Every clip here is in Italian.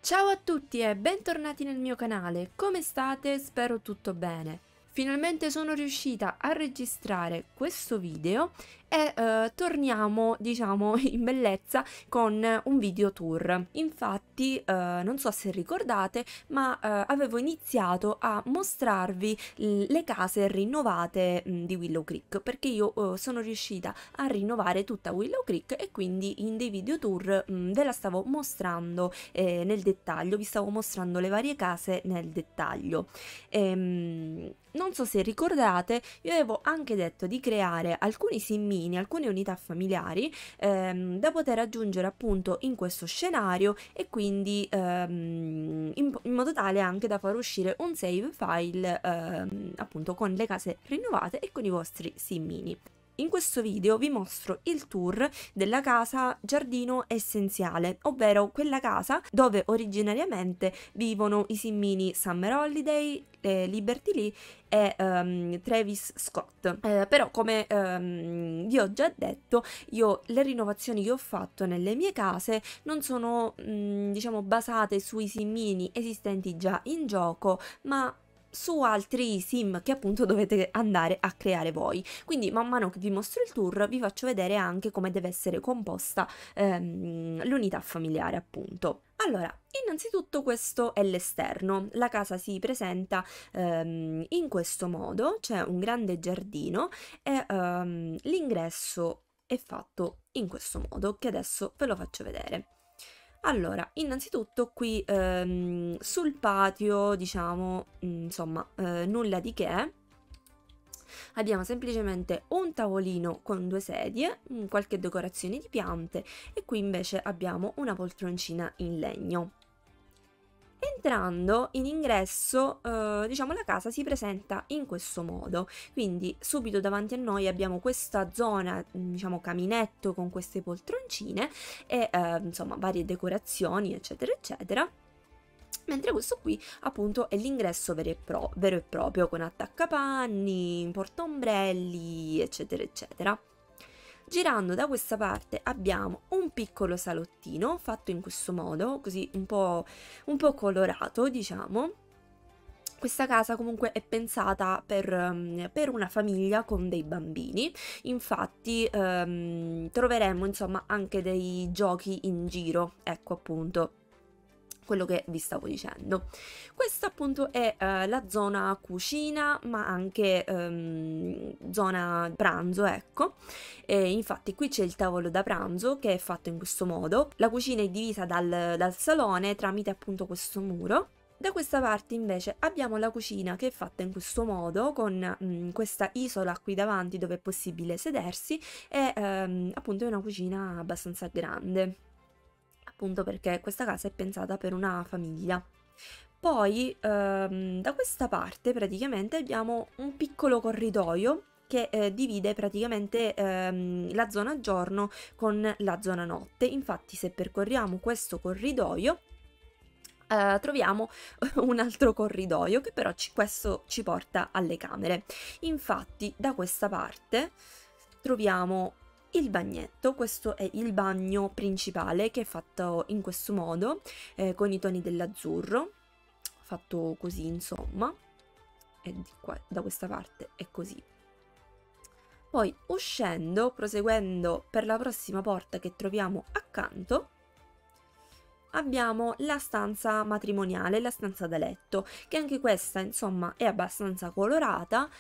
Ciao a tutti e bentornati nel mio canale, come state? Spero tutto bene. Finalmente sono riuscita a registrare questo video e torniamo, diciamo, in bellezza con un video tour. Infatti, non so se ricordate, ma avevo iniziato a mostrarvi le case rinnovate di Willow Creek, perché io sono riuscita a rinnovare tutta Willow Creek e quindi in dei video tour ve la stavo mostrando nel dettaglio, vi stavo mostrando le varie case nel dettaglio. Non so se ricordate, io avevo anche detto di creare alcuni simmini, alcune unità familiari da poter aggiungere appunto in questo scenario e quindi in modo tale anche da far uscire un save file appunto con le case rinnovate e con i vostri simmini. In questo video vi mostro il tour della casa Giardino Essenziale, ovvero quella casa dove originariamente vivono i simmini Summer Holiday, Liberty Lee e Travis Scott. Però come vi ho già detto, io le rinnovazioni che ho fatto nelle mie case non sono diciamo basate sui simmini esistenti già in gioco, ma su altri sim che appunto dovete andare a creare voi. Quindi man mano che vi mostro il tour vi faccio vedere anche come deve essere composta l'unità familiare appunto. Allora, innanzitutto questo è l'esterno. La casa si presenta in questo modo, c'è un grande giardino e l'ingresso è fatto in questo modo che adesso ve lo faccio vedere. Allora, innanzitutto qui sul patio, diciamo, insomma, nulla di che. Abbiamo semplicemente un tavolino con due sedie, qualche decorazione di piante e qui invece abbiamo una poltroncina in legno. Entrando in ingresso, diciamo, la casa si presenta in questo modo, quindi subito davanti a noi abbiamo questa zona, diciamo, caminetto con queste poltroncine e insomma varie decorazioni eccetera eccetera. Mentre questo qui appunto è l'ingresso vero e proprio con attaccapanni, portaombrelli eccetera eccetera. Girando da questa parte abbiamo un piccolo salottino fatto in questo modo, così un po' colorato, diciamo. Questa casa comunque è pensata per una famiglia con dei bambini, infatti troveremo insomma anche dei giochi in giro, ecco appunto quello che vi stavo dicendo. Questa appunto è la zona cucina ma anche zona pranzo, ecco. Infatti qui c'è il tavolo da pranzo che è fatto in questo modo, la cucina è divisa dal salone tramite appunto questo muro. Da questa parte invece abbiamo la cucina che è fatta in questo modo con questa isola qui davanti dove è possibile sedersi e appunto è una cucina abbastanza grande, appunto perché questa casa è pensata per una famiglia. Poi da questa parte praticamente abbiamo un piccolo corridoio che divide praticamente la zona giorno con la zona notte. Infatti se percorriamo questo corridoio troviamo un altro corridoio che però questo ci porta alle camere. Infatti da questa parte troviamo il bagnetto, questo è il bagno principale che è fatto in questo modo con i toni dell'azzurro, fatto così insomma, e di qua, da questa parte è così. Poi uscendo, proseguendo per la prossima porta che troviamo accanto, abbiamo la stanza matrimoniale, la stanza da letto, che anche questa insomma è abbastanza colorata,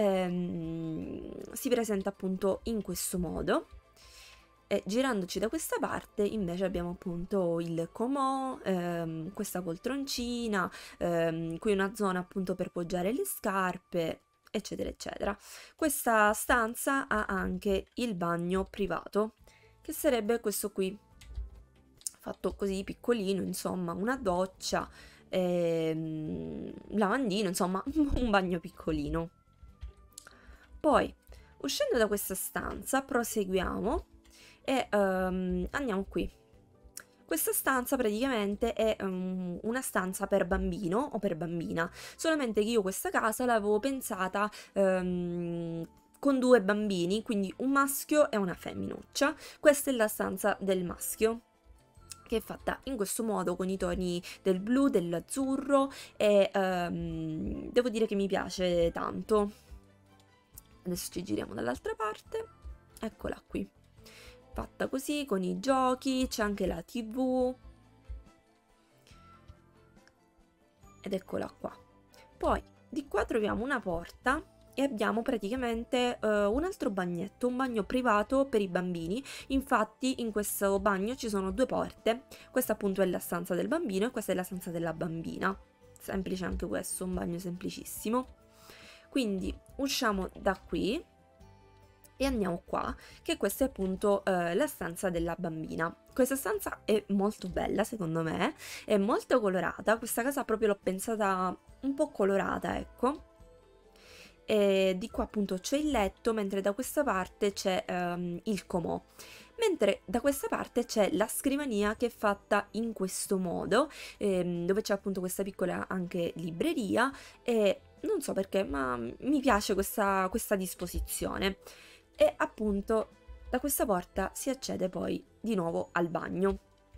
si presenta appunto in questo modo. E girandoci da questa parte invece abbiamo appunto il comò, questa poltroncina, qui una zona appunto per poggiare le scarpe eccetera eccetera. Questa stanza ha anche il bagno privato che sarebbe questo qui, fatto così piccolino, insomma, una doccia, lavandino, insomma, un bagno piccolino. Poi, uscendo da questa stanza, proseguiamo e andiamo qui. Questa stanza praticamente è una stanza per bambino o per bambina, solamente che io questa casa l'avevo pensata con due bambini, quindi un maschio e una femminuccia. Questa è la stanza del maschio, che è fatta in questo modo con i toni del blu, dell'azzurro e devo dire che mi piace tanto. Adesso ci giriamo dall'altra parte, eccola qui, fatta così con i giochi, c'è anche la TV ed eccola qua. Poi di qua troviamo una porta e abbiamo praticamente un altro bagnetto, un bagno privato per i bambini. Infatti in questo bagno ci sono due porte, questa appunto è la stanza del bambino e questa è la stanza della bambina. Semplice anche questo, un bagno semplicissimo. Quindi usciamo da qui e andiamo qua, che questa è appunto la stanza della bambina. Questa stanza è molto bella secondo me, è molto colorata, questa casa proprio l'ho pensata un po' colorata, ecco. E di qua appunto c'è il letto, mentre da questa parte c'è il comò, mentre da questa parte c'è la scrivania che è fatta in questo modo, dove c'è appunto questa piccola anche libreria e non so perché ma mi piace questa disposizione. E appunto da questa porta si accede poi di nuovo al bagno.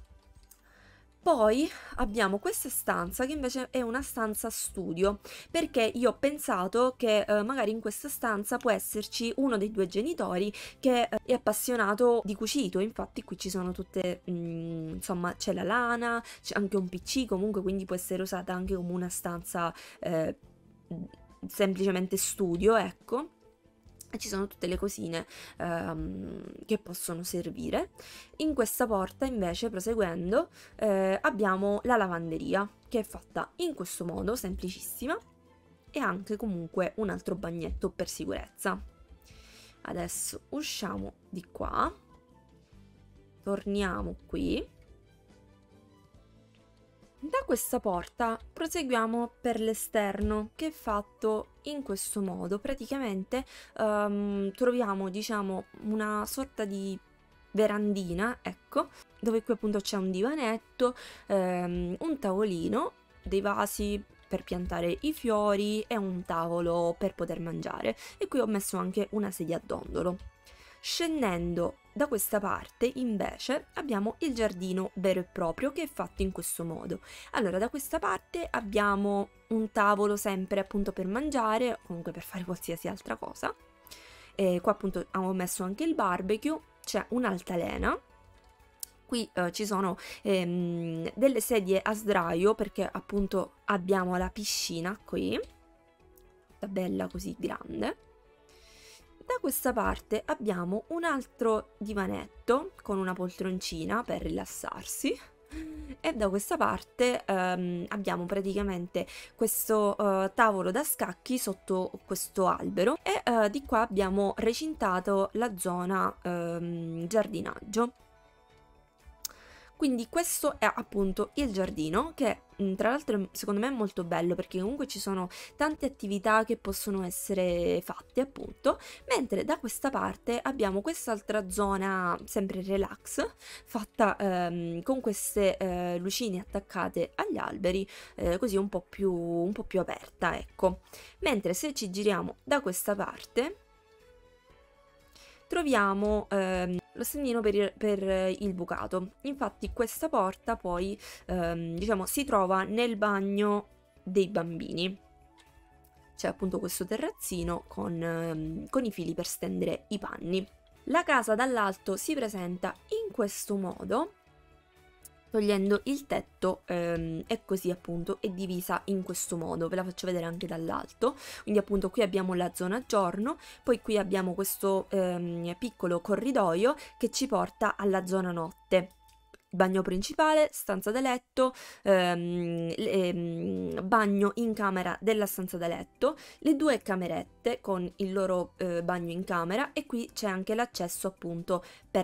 Poi abbiamo questa stanza che invece è una stanza studio, perché io ho pensato che magari in questa stanza può esserci uno dei due genitori che è appassionato di cucito. Infatti qui ci sono tutte, insomma c'è la lana, c'è anche un PC comunque, quindi può essere usata anche come una stanza semplicemente studio, ecco. E ci sono tutte le cosine che possono servire. In questa porta invece, proseguendo, abbiamo la lavanderia che è fatta in questo modo, semplicissima, e anche comunque un altro bagnetto per sicurezza. Adesso usciamo di qua, torniamo qui. Da questa porta proseguiamo per l'esterno, che è fatto in questo modo. Praticamente troviamo, diciamo, una sorta di verandina, ecco, dove qui appunto c'è un divanetto, un tavolino, dei vasi per piantare i fiori e un tavolo per poter mangiare. E qui ho messo anche una sedia a dondolo. Scendendo da questa parte invece abbiamo il giardino vero e proprio, che è fatto in questo modo. Allora, da questa parte abbiamo un tavolo sempre appunto per mangiare, comunque per fare qualsiasi altra cosa. E qua appunto ho messo anche il barbecue, c'è un'altalena. Qui ci sono delle sedie a sdraio, perché appunto abbiamo la piscina qui, bella così grande. Da questa parte abbiamo un altro divanetto con una poltroncina per rilassarsi e da questa parte abbiamo praticamente questo tavolo da scacchi sotto questo albero e di qua abbiamo recintato la zona giardinaggio. Quindi questo è appunto il giardino, che tra l'altro secondo me è molto bello, perché comunque ci sono tante attività che possono essere fatte appunto, mentre da questa parte abbiamo quest'altra zona sempre relax, fatta con queste lucine attaccate agli alberi, così un po' più aperta, ecco. Mentre se ci giriamo da questa parte troviamo lo stendino per il bucato. Infatti questa porta poi diciamo si trova nel bagno dei bambini. C'è appunto questo terrazzino con i fili per stendere i panni. La casa dall'alto si presenta in questo modo, togliendo il tetto, e così appunto è divisa in questo modo. Ve la faccio vedere anche dall'alto. Quindi appunto qui abbiamo la zona giorno, poi qui abbiamo questo piccolo corridoio che ci porta alla zona notte. Bagno principale, stanza da letto, bagno in camera della stanza da letto, le due camerette con il loro bagno in camera, e qui c'è anche l'accesso appunto per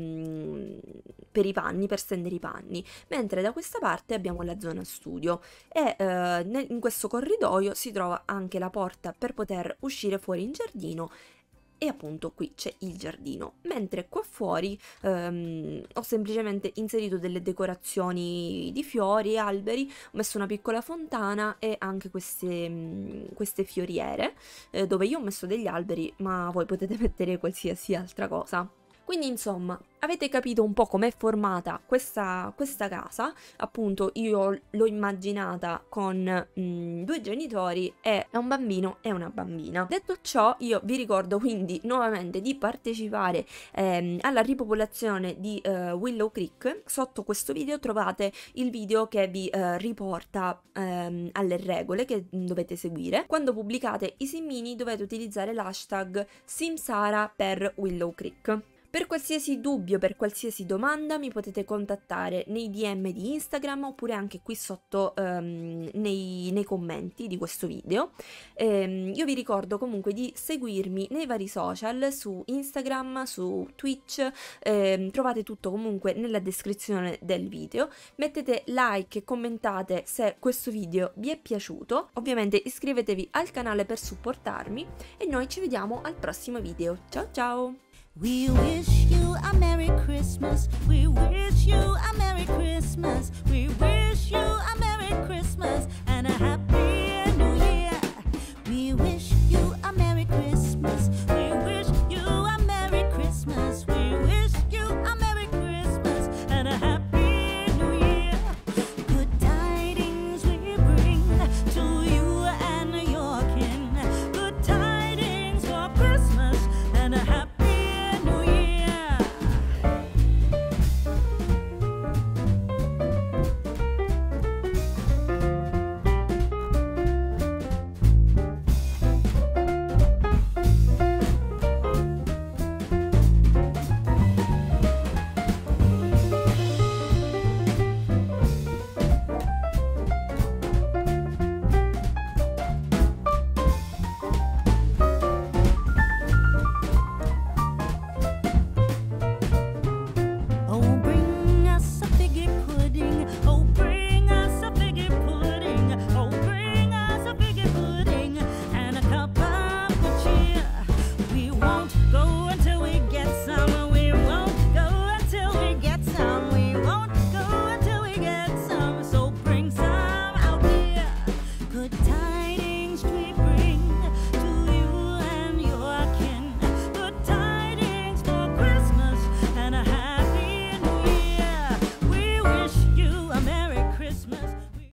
i panni, per stendere i panni, mentre da questa parte abbiamo la zona studio e in questo corridoio si trova anche la porta per poter uscire fuori in giardino. E appunto qui c'è il giardino, mentre qua fuori ho semplicemente inserito delle decorazioni di fiori e alberi, ho messo una piccola fontana e anche queste fioriere, dove io ho messo degli alberi, ma voi potete mettere qualsiasi altra cosa. Quindi insomma, avete capito un po' com'è formata questa casa. Appunto io l'ho immaginata con due genitori e un bambino e una bambina. Detto ciò, io vi ricordo quindi nuovamente di partecipare alla ripopolazione di Willow Creek. Sotto questo video trovate il video che vi riporta alle regole che dovete seguire. Quando pubblicate i simmini dovete utilizzare l'hashtag Simsara per Willow Creek. Per qualsiasi dubbio, per qualsiasi domanda mi potete contattare nei DM di Instagram oppure anche qui sotto nei commenti di questo video. Io vi ricordo comunque di seguirmi nei vari social, su Instagram, su Twitch, trovate tutto comunque nella descrizione del video. Mettete like e commentate se questo video vi è piaciuto. Ovviamente iscrivetevi al canale per supportarmi e noi ci vediamo al prossimo video. Ciao ciao! We wish you a Merry Christmas. We wish you a Merry Christmas. We wish you a Merry Christmas.